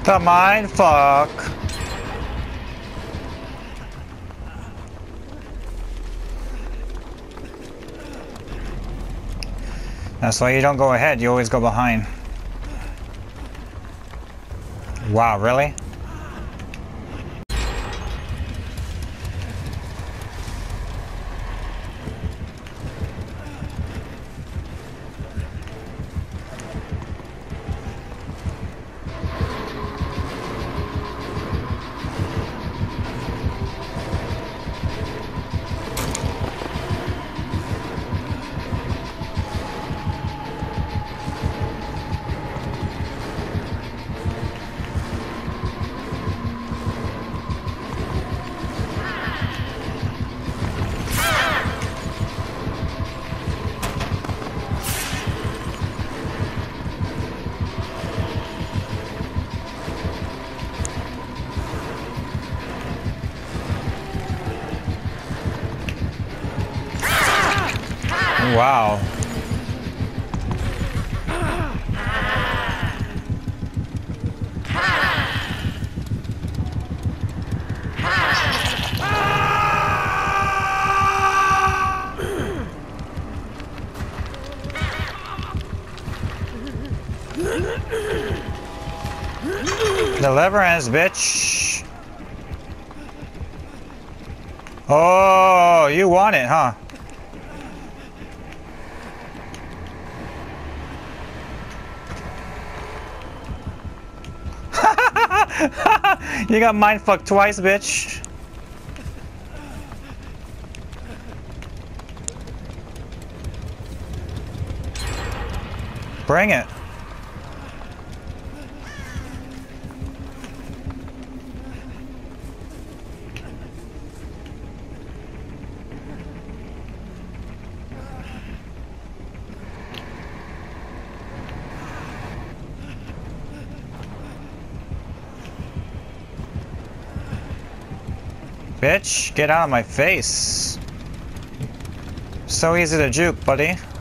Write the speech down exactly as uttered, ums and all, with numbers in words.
The mind fuck. That's why you don't go ahead, you always go behind. Wow, really? Wow. Deliverance, bitch. Oh, you want it, huh? You got mindfucked twice, bitch. Bring it. Bitch, get out of my face. So easy to juke, buddy.